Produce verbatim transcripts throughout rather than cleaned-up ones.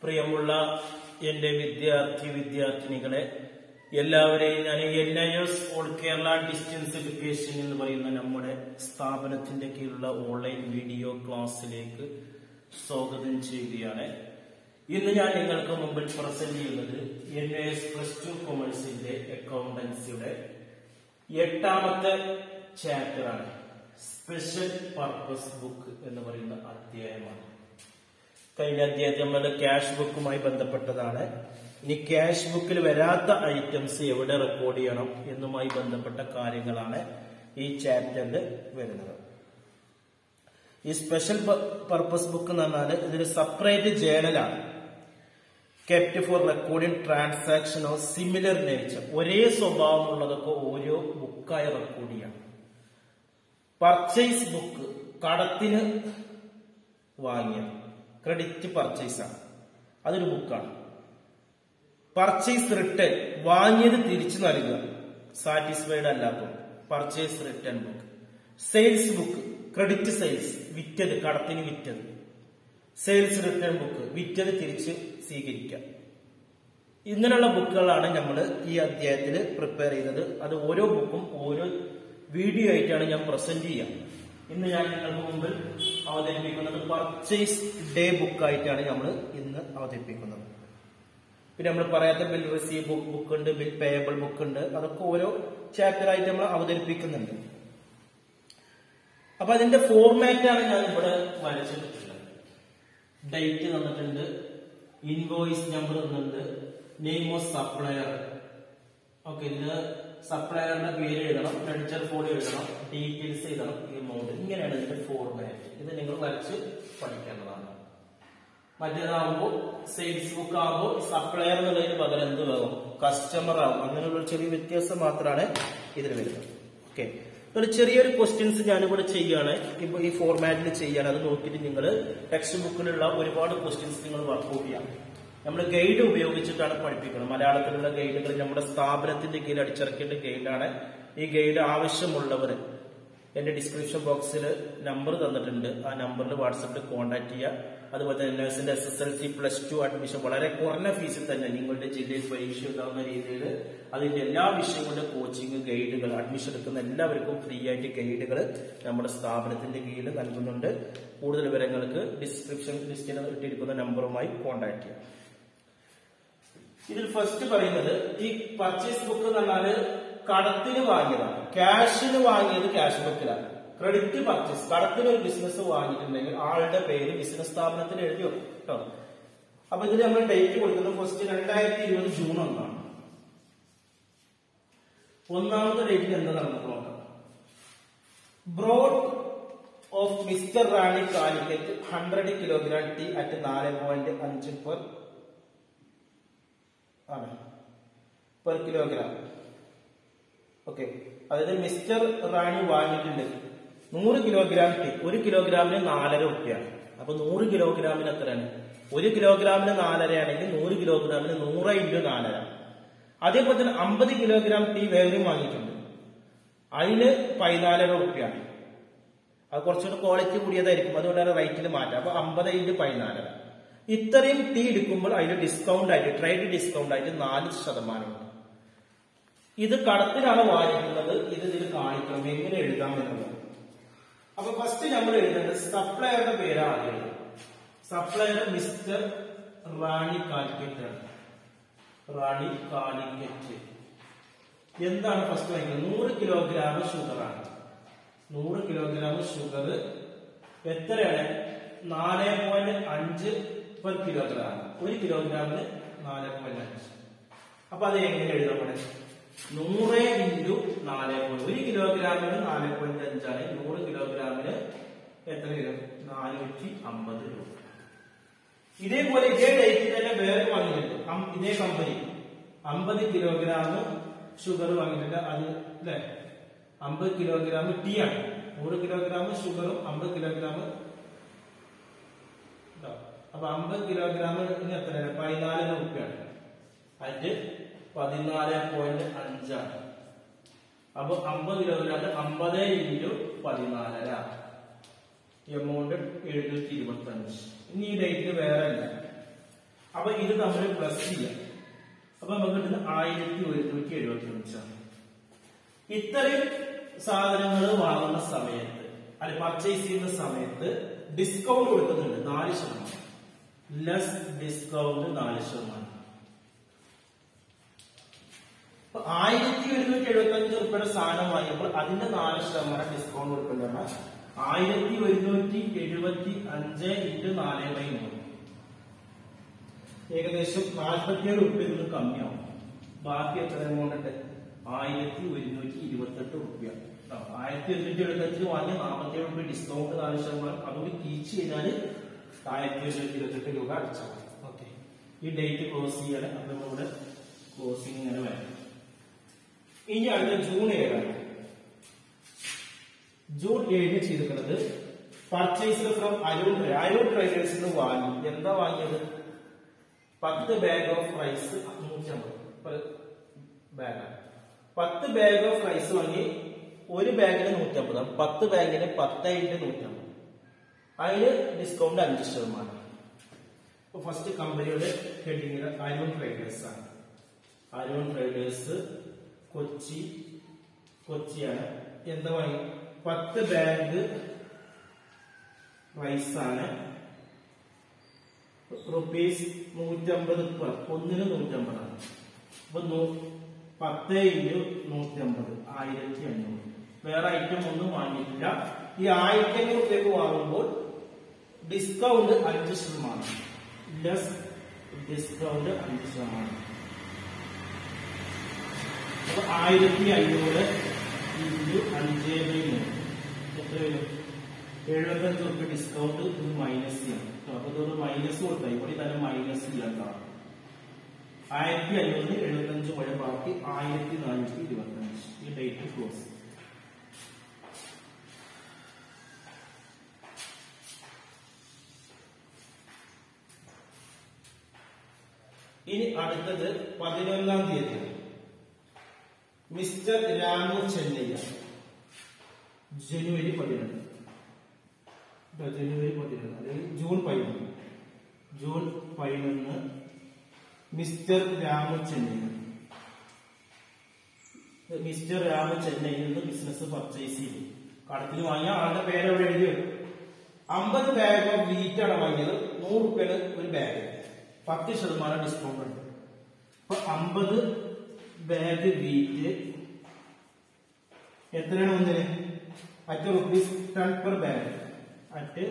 പ്രിയമുള്ള എന്റെ വിദ്യാർത്ഥി വിദ്യാർത്ഥിനികളെ എല്ലാവരെയും ഞാൻ N I S all Kerala distance education എന്ന് പറയുന്ന നമ്മുടെ സ്ഥാപനത്തിന്റെ കീഴിലുള്ള ഓൺലൈൻ വീഡിയോ ക്ലാസ്സിലേക്ക് സ്വാഗതം ചെയ്യുകയാണ്. ഇന്ന് ഞാൻ നിങ്ങൾക്ക് മുമ്പിൽ പ്രസന്റ് ചെയ്യുന്നത് N I S plus two കൊമേഴ്സിന്റെ അക്കൗണ്ടൻസിയുടെ എട്ടാമത്തെ ചാപ്റ്ററാണ്. സ്പെഷ്യൽ പർപ്പസ് ബുക്ക് എന്ന് പറയുന്ന അധ്യായമാണ്. കഴിഞ്ഞ അധ്യായത്തിൽ നമ്മൾ ക്യാഷ് ബുക്കുമായി ബന്ധപ്പെട്ടതാണ്. ഇനി ക്യാഷ് ബുക്കിൽ വരാത്ത ഐറ്റംസ് എവിടെ റെക്കോർഡ് ചെയ്യണം എന്നുമായി ബന്ധപ്പെട്ട കാര്യങ്ങളാണ് ഈ ചാപ്റ്ററിൽ വരുന്നത്. ഈ സ്പെഷ്യൽ പർപ്പസ് ബുക്ക് എന്ന് പറഞ്ഞാൽ ഇതൊരു സെപ്പറേറ്റ് ജേണലാണ്. Kept for recording transaction of similar nature, ഒരേ സ്വഭാവമുള്ളതൊക്കെ ഓരോ ബുക്കായി റെക്കോർഡ് ചെയ്യണം. പർച്ചേസ് ബുക്ക് കടത്തിന് വാങ്ങിയത്, ക്രെഡിറ്റ് പർച്ചേസ് ആണ്, അതൊരു ബുക്കാണ്. പർച്ചേസ് റിട്ടേൺ, വാങ്ങിയത് തിരിച്ചു നൽകുക, സാറ്റിസ്ഫൈഡ് അല്ലാത്തത്, purchase return book. Sales book, credit sales, വിറ്റത്, കടത്തിന് വിറ്റത്. സെയിൽസ് റിട്ടേൺ ബുക്ക്, വിറ്റത് തിരിച്ച് സ്വീകരിക്കാം. ഇങ്ങനെയുള്ള ബുക്കുകളാണ് നമ്മൾ ഈ അധ്യായത്തിൽ പ്രിപ്പയർ ചെയ്തത്. അത് ഓരോ ബുക്കും ഓരോ വീഡിയോ ആയിട്ടാണ് ഞാൻ പ്രസന്റ് ചെയ്യുക. ഇന്ന് ഞാൻ നിങ്ങൾക്ക് മുമ്പിൽ അവതരിപ്പിക്കുന്നത് പർച്ചേസ് ഡേ ബുക്കായിട്ടാണ് നമ്മൾ ഇന്ന് അവതരിപ്പിക്കുന്നത്. പിന്നെ നമ്മൾ പറയാത്ത ബിൽ റിസീവ് ബുക്ക് ഉണ്ട്, ബിൽ പേയബിൾ ബുക്ക് ഉണ്ട്. അതൊക്കെ ഓരോ ചാപ്റ്റർ ആയിട്ട് നമ്മൾ അവതരിപ്പിക്കുന്നുണ്ട്. അപ്പൊ അതിന്റെ ഫോർമാറ്റാണ് ഞാൻ ഇവിടെ വരച്ചിട്ടുള്ളത്. ഡേറ്റ് തന്നിട്ടുണ്ട്, ഇൻവോയ്സ് നമ്പർ തന്നിട്ടുണ്ട്, നെയിം ഓഫ് സപ്ലയർ. ഓക്കെ, ഇതിന് സപ്ലയറിന്റെ പേര് എഴുതണം, ലെഡ്ജർ ഫോളി എഴുതണം, ഡീറ്റെയിൽസ് എഴുതണം, എമൗണ്ട്. ഇങ്ങനെയാണ് ഇതിന്റെ ഫോർമാറ്റ്. ഇത് നിങ്ങൾ വരച്ച് പഠിക്കേണ്ടതാണ്. മറ്റേതാകുമ്പോൾ സെയിൽസ് ബുക്ക് ആകുമ്പോൾ സപ്ലയർ എന്നുള്ളതിന് പകരം എന്ത് ആകും, കസ്റ്റമർ ആകും. അങ്ങനെയുള്ള ചെറിയ വ്യത്യാസം മാത്രമാണ് ഇതിൽ വരുന്നത്. ഓക്കെ, ഒരു ചെറിയൊരു ക്വസ്റ്റ്യൻസ് ഞാനിവിടെ ചെയ്യുകയാണ്. ഇപ്പൊ ഈ ഫോർമാറ്റിൽ ചെയ്യാണ്. അത് നോക്കിയിട്ട് നിങ്ങൾ ടെക്സ്റ്റ് ബുക്കിലുള്ള ഒരുപാട് ക്വസ്റ്റ്യൻസ് നിങ്ങൾ വർക്ക്ഔട്ട് ചെയ്യാം. നമ്മൾ ഗൈഡ് ഉപയോഗിച്ചിട്ടാണ് പഠിപ്പിക്കുന്നത്. മലയാളത്തിലുള്ള ഗൈഡുകൾ നമ്മുടെ സ്ഥാപനത്തിന്റെ കീഴിൽ അടിച്ചിറക്കേണ്ട ഗൈഡാണ്. ഈ ഗൈഡ് ആവശ്യമുള്ളവർ എന്റെ ഡിസ്ക്രിപ്ഷൻ ബോക്സിൽ നമ്പർ തന്നിട്ടുണ്ട്. ആ നമ്പറിൽ വാട്സാപ്പിൽ കോൺടാക്ട് ചെയ്യുക. അതുപോലെ തന്നെ നഴ്സിന്റെ S S L C plus two admission വളരെ കുറഞ്ഞ ഫീസിൽ തന്നെ നിങ്ങളുടെ ജില്ലയിൽ പരീക്ഷ എഴുതാവുന്ന രീതിയിൽ അതിന്റെ എല്ലാ വിഷയങ്ങളുടെ കോച്ചിങ്, ഗൈഡുകൾ, അഡ്മിഷൻ എടുക്കുന്ന എല്ലാവർക്കും ഫ്രീ ആയിട്ട് ഗൈഡുകൾ നമ്മുടെ സ്ഥാപനത്തിന്റെ കീഴിൽ നൽകുന്നുണ്ട്. കൂടുതൽ വിവരങ്ങൾക്ക് ഡിസ്ക്രിപ്ഷൻ ലിസ്റ്റിൽ ഇട്ടിരിക്കുന്ന നമ്പറുമായി കോൺടാക്ട് ചെയ്യാം. ഇതിൽ ഫസ്റ്റ് പറയുന്നത് ഈ പർച്ചേസ് ബുക്ക് എന്ന് പറഞ്ഞാല് കടത്തിന് വാങ്ങിയതാണ്. ക്യാഷിന് വാങ്ങിയത് ക്യാഷ് ബുക്കിലാണ്. ക്രെഡിറ്റ് പർച്ചേസ്, കടത്തിന് ഒരു ബിസിനസ് വാങ്ങിയിട്ടുണ്ടെങ്കിൽ ആളുടെ പേര് ബിസിനസ് സ്ഥാപനത്തിന് എഴുതി വെക്കും കേട്ടോ. അപ്പൊ ഇതിൽ നമ്മൾ ഡേറ്റ് കൊടുക്കുന്നത് ഫസ്റ്റ് രണ്ടായിരത്തി ഇരുപത് ജൂൺ ഒന്നാണ്. ഒന്നാമത്തെ ഡേറ്റിൽ എന്താ നമുക്ക് നോക്കാം. Bought of mister Rani Calicut hundred kilogram tea at നാല് പോയിന്റ് അഞ്ച് പെർ ആണ് പെർ കിലോഗ്രാം. ഓക്കെ, അതായത് മിസ്റ്റർ റാണി വാങ്ങിയിട്ടുണ്ട് നൂറ് കിലോഗ്രാം ടീ. ഒരു കിലോഗ്രാമിന് നാലര റുപ്യാണ്. അപ്പൊ നൂറ് കിലോഗ്രാമിന് എത്രയാണ്? ഒരു കിലോഗ്രാമിന് നാലര ആണെങ്കിൽ നൂറ് കിലോഗ്രാമിന് നൂറ് ഇൻറ്റു നാലര. അതേപോലെ തന്നെ അമ്പത് കിലോഗ്രാം ടീ വേറെയും വാങ്ങിയിട്ടുണ്ട്. അതിന് പതിനാലര റുപ്യാണ്. അത് കുറച്ചുകൂടെ ക്വാളിറ്റി കൂടിയതായിരിക്കും, അതുകൊണ്ടാണ് റേറ്റിൽ മാറ്റാം. അപ്പൊ അമ്പത് ഇൻറ്റു പതിനാലര. ഇത്രയും ടീ എടുക്കുമ്പോൾ അതിന് ഡിസ്കൗണ്ട് ആയിട്ട്, ട്രേഡ് ഡിസ്കൗണ്ട് ആയിട്ട് നാല് ശതമാനമുണ്ട്. ഇത് കടത്തിനാണ് വാങ്ങിക്കുന്നത്. ഇത് ഇതിൽ കാണിക്കണം എങ്ങനെ എഴുതാം എന്നുള്ളത്. അപ്പൊ ഫസ്റ്റ് നമ്മൾ എഴുതേണ്ടത് സപ്ലയറുടെ പേരാണ് ആദ്യം. സപ്ലയർ മിസ്റ്റർ റാണി കാലിക്കറ്റ് ആണ്. റാണി കാലിക്കറ്റ്. എന്താണ് ഫസ്റ്റ് വാങ്ങിക്കുന്നത്? നൂറ് കിലോഗ്രാം ഷുഗറാണ്. നൂറ് കിലോഗ്രാം ഷുഗർ എത്രയാണ്? നാല് പോയിന്റ് അഞ്ച് പെർ കിലോഗ്രാം. ഒരു കിലോഗ്രാമിന് നാല് പോയിന്റ് അഞ്ച്. അപ്പൊ അത് എങ്ങനെ എഴുതാൻ പറ്റും? നൂറ് ഇൻറ്റു നാല് പോയിന്റ്, ഒരു കിലോഗ്രാമിന് നാല് പോയിന്റ് അഞ്ചാണ്. നൂറ് കിലോഗ്രാമിന് എത്ര കിലോ? നാനൂറ്റി അമ്പത് രൂപ. ഇതേപോലെ ഇതേ ഡേറ്റിൽ തന്നെ വേറെ വാങ്ങിയിട്ടുണ്ട്. ഇതേ കമ്പനി അമ്പത് കിലോഗ്രാം ഷുഗർ വാങ്ങിയിട്ടുണ്ട്. അത് അല്ലെ അമ്പത് കിലോഗ്രാം ടീ ആണ്. നൂറ് കിലോഗ്രാം ഷുഗറും അമ്പത് കിലോഗ്രാം. അപ്പൊ അമ്പത് കിലോഗ്രാമിന് എത്രയാണ്? പതിനാല് റുപ്യാണ്. അതിന്റെ പതിനാല് പോയിന്റ് അഞ്ചാണ്. അപ്പൊ അമ്പത് കിലോഗ്രാമിന് അമ്പത് ഇൻറ്റു പതിനാലര, എമൗണ്ട് എഴുന്നൂറ്റി ഇരുപത്തി അഞ്ച്. ഇനി ഈ ഡേറ്റ് വേറെ അല്ല. അപ്പൊ ഇത് നമ്മൾ പ്ലസ് ചെയ്യാം. അപ്പൊ നമുക്ക് കിട്ടുന്നത് ആയിരത്തി ഒരുന്നൂറ്റി എഴുപത്തി അഞ്ചാണ്. ഇത്രയും സാധനങ്ങൾ വാങ്ങുന്ന സമയത്ത് അല്ലെ പർച്ചേസ് ചെയ്യുന്ന സമയത്ത് ഡിസ്കൗണ്ട് കൊടുക്കുന്നുണ്ട് നാല് ശതമാനം. ലെസ് ഡിസ്കൗണ്ട് നാല് ശതമാനം. അപ്പൊ ആയിരത്തി ഒരുന്നൂറ്റി എഴുപത്തി അഞ്ച് റുപ്യയുടെ സാധനം വാങ്ങിയപ്പോൾ അതിന്റെ നാല് ശതമാനം ഡിസ്കൗണ്ട് കൊടുക്കേണ്ടതാണ്. ആയിരത്തി ഒരുന്നൂറ്റി എഴുപത്തി അഞ്ച് ഇൻറ്റു നാല് ബൈ മൂന്ന് ഏകദേശം നാൽപ്പത്തിയേഴ് റുപ്യ ഇതിന് കമ്മിയാവും. ബാക്കി എത്ര എമൗണ്ട് ഉണ്ട്? ആയിരത്തി ഒരുന്നൂറ്റി ഇരുപത്തെട്ട് റുപ്യ. ആയിരത്തി ഒരുന്നൂറ്റി എഴുപത്തി അഞ്ചിന് വാങ്ങിയ നാൽപ്പത്തിയേഴ് റുപ്യ ഡിസ്കൗണ്ട് നാല് ശതമാനം അതുകൊണ്ട് കീച്ച് കഴിഞ്ഞാല് ആയിരത്തി ഒരുന്നൂറ്റി ഇരുപത്തെട്ട് രൂപ അടിച്ചാൽ മതി. ഓക്കെ, ഈ ഡേറ്റ് ക്ലോസ് ചെയ്യാണ്. അപ്പൊ നമ്മളിവിടെ ക്ലോസിംഗ് ഇങ്ങനെ വരും. ഇനി അടുത്ത ജൂൺ ഏഴാണ്. ജൂൺ ഏഴിന് ചെയ്തിട്ടുള്ളത് പർച്ചേസ് ഫ്രം അരൂൺ അരൂൺ ട്രേഡേഴ്സിൽ നിന്ന് വാങ്ങി. എന്താ വാങ്ങിയത്? പത്ത് ബാഗ് ഓഫ് റൈസ് നൂറ്റമ്പത് ബാഗാണ്. പത്ത് ബാഗ് ഓഫ് റൈസ് വാങ്ങി. ഒരു ബാഗിന് നൂറ്റമ്പത്. പത്ത് ബാഗിന് പത്ത് ഇൻറ്റു നൂറ്റമ്പത്. അതിന് ഡിസ്കൗണ്ട് അഞ്ച് ശതമാനം. ഇപ്പൊ ഫസ്റ്റ് കമ്പനിയുടെ ഹെഡിങ് അരൂൺ ട്രേഡേഴ്സ് ആണ്. അരൂൺ ട്രേഡേഴ്സ് കൊച്ചി കൊച്ചിയാണ്. എന്താ വാങ്ങി? പത്ത് ബാഗ് റൈസ് ആണ്. റുപ്പീസ് നൂറ്റമ്പത് പെർ ഒന്നിന് നൂറ്റമ്പതാണ്. അപ്പൊ പത്ത് ഇൻറ്റു നൂറ്റമ്പത് ആയിരത്തി അഞ്ഞൂറ്. വേറെ ഐറ്റം ഒന്നും വാങ്ങിയിട്ടില്ല. ഈ ആയിരത്തി അഞ്ഞൂറ് റുപ്യക്ക് വാങ്ങുമ്പോൾ ഡിസ്കൗണ്ട് അഞ്ച് ശതമാനം. ലെസ് ഡിസ്കൗണ്ട് അഞ്ച് ശതമാനം. അപ്പൊ ആയിരത്തി അഞ്ഞൂറ് ഇൻറ്റു അഞ്ച് ബൈ മൂന്ന് എത്ര വരും? എഴുപത്തഞ്ച് റുപ്യ ഡിസ്കൗണ്ട്. ഇത് മൈനസ് ചെയ്യണം. അപ്പൊ ഇതൊരു മൈനസ് കൊടുത്താൽ ഇവിടെ തന്നെ മൈനസ് ചെയ്യാൻ കാണും. ആയിരത്തി അഞ്ഞൂറിന് എഴുപത്തഞ്ച് മഴ ബാക്കി ആയിരത്തി നാനൂറ്റി ഇരുപത്തി അഞ്ച്. ഈ ഡേറ്റ് ക്ലോസ്. ഇനി അടുത്തത് പതിനൊന്നാം തീയതി മിസ്റ്റർ രാമു ചെന്നൈയ. ജനുവരി പതിനൊന്ന് ജനുവരി പതിനൊന്ന് അല്ലെങ്കിൽ ജൂൺ പതിനൊന്ന് ജൂൺ പതിനൊന്ന് മിസ്റ്റർ രാമു ചെന്നൈ മിസ്റ്റർ രാമു ചെന്നൈയിൽ നിന്ന് ബിസിനസ് പർച്ചേസ് ചെയ്തു. കടത്തിൽ വാങ്ങിയ ആളുടെ പേര് അവിടെ എഴുതി വരും. അമ്പത് ബാഗ് ഓഫ് വീറ്റ് ആണ് വാങ്ങിയത്. നൂറ് റുപ്യാണ് ഒരു ബാഗ്. പത്ത് ശതമാനം ഡിസ്കൗണ്ട് ഉണ്ട്. അപ്പൊ അമ്പത് ബാഗ് വീറ്റ് എത്രയാണ് വന്നത്? At rupees ten per bag. At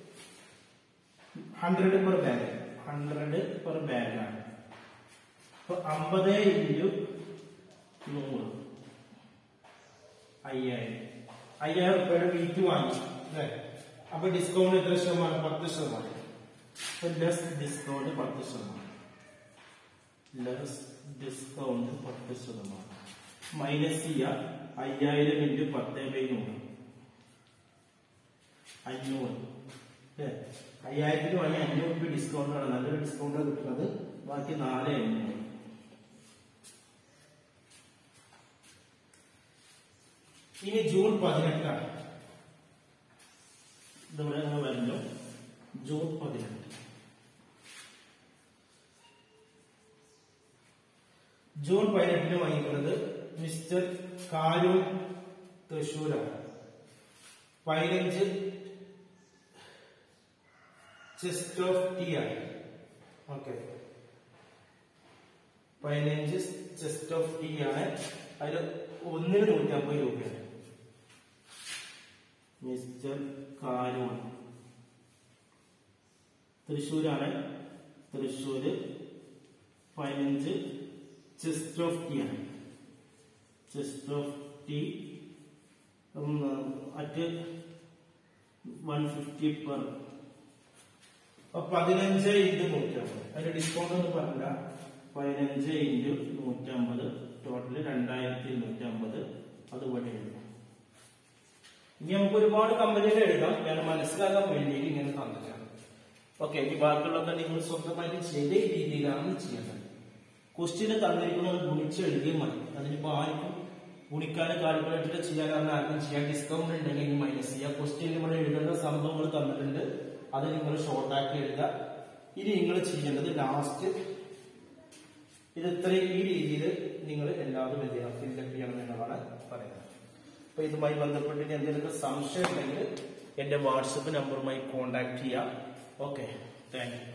hundred per bag. Hundred per bag ആണ്. അപ്പൊ അമ്പത് ഇൻറ്റു നൂറ് അയ്യായിരം. അയ്യായിരം റുപ്യയുടെ വീറ്റ് വാങ്ങി അല്ലെ. അപ്പൊ ഡിസ്കൗണ്ട് എത്ര ശതമാനം? പത്ത് ശതമാനം. ലെസ് ഡിസ്കൗണ്ട് പത്ത് ശതമാനം. ലെസ് ഡിസ്കൗണ്ട് പത്ത് ശതമാനം. മൈനസ് ചെയ്യാം. അയ്യായിരം ഇൻറ്റു പത്ത് ബൈ നൂറ് അഞ്ഞൂറ്. അയ്യായിരത്തിന് വാങ്ങി അഞ്ഞൂറ് രൂപ ഡിസ്കൗണ്ട് ആണ്. നല്ലൊരു ഡിസ്കൗണ്ട് കിട്ടുന്നത്. ബാക്കി നാല് അഞ്ഞൂറ്. ഇനി ജൂൺ പതിനെട്ടാണ്. ഇതിവിടെ നിങ്ങൾ വരുന്നു. ജൂൺ പതിനെട്ട് ജൂൺ പതിനെട്ടിന് വാങ്ങിക്കുന്നത് മിസ്റ്റർ കാരൂൺ തൃശൂരാണ്. പതിനഞ്ച് ചെസ്റ്റ് ഓഫ് ടീ ആണ്. ഓക്കെ, പതിനഞ്ച് ചെസ്റ്റ് ഓഫ് ടീ ആണ്. അതിൽ ഒന്നിന് നൂറ്റി അമ്പത് രൂപയാണ്. മിസ്റ്റർ കാരൂൺ തൃശ്ശൂരാണ്. തൃശ്ശൂര് പതിനഞ്ച് ചെസ്റ്റ് ഓഫ് ടീ ആണ്. Chest of tea at one fifty per. പതിനഞ്ച് ഇൻറ്റു നൂറ്റമ്പത്. അതിന്റെ ഡിസ്കൗണ്ട് ഒന്നും പറഞ്ഞില്ല. പതിനഞ്ച് ഇൻറ്റു നൂറ്റമ്പത് ടോട്ടല് രണ്ടായിരത്തി ഇരുന്നൂറ്റി അമ്പത്. അതുപോലെ എഴുതാം. ഇനി നമുക്ക് ഒരുപാട് കമ്പനികൾ എഴുതാം. ഞാൻ മനസ്സിലാക്കാൻ വേണ്ടിയിട്ട് ഇങ്ങനെ തന്നിട്ടാണ്. ഓക്കെ, ഈ ബാക്കിയുള്ളതൊക്കെ നിങ്ങൾ സ്വന്തമായിട്ട് ചെയ്ത രീതിയിലാണ് ചെയ്യേണ്ടത്. ക്വസ്റ്റ്യന് തന്നിരിക്കുന്നത് ഗുണിച്ച് എഴുതിയും മതി. അതിനിപ്പോ ആർക്കും ഗുണിക്കാനും കാൽക്കുലേറ്റർ ചെയ്യാൻ ആർക്കും ചെയ്യാൻ. ഡിസ്കൗണ്ട് ഉണ്ടെങ്കിൽ മൈനസ് ചെയ്യാം. ക്വസ്റ്റ്യൻ നമ്മൾ എഴുതേണ്ട സംഭവങ്ങൾ തന്നിട്ടുണ്ട്. അത് നിങ്ങൾ ഷോർട്ടാക്കി എഴുതുക. ഇനി നിങ്ങൾ ചെയ്യേണ്ടത് ലാസ്റ്റ് ഇത് ഇത്രയും ഈ രീതിയിൽ നിങ്ങൾ എല്ലാവരും എന്ത് ചെയ്യണം, ഫില്ലപ്പ് ചെയ്യണം എന്നതാണ് പറയുന്നത്. അപ്പൊ ഇതുമായി ബന്ധപ്പെട്ടിട്ട് എന്തെങ്കിലും സംശയം ഉണ്ടെങ്കിൽ എന്റെ വാട്സപ്പ് നമ്പറുമായി കോൺടാക്ട് ചെയ്യാം. Okay, thank U.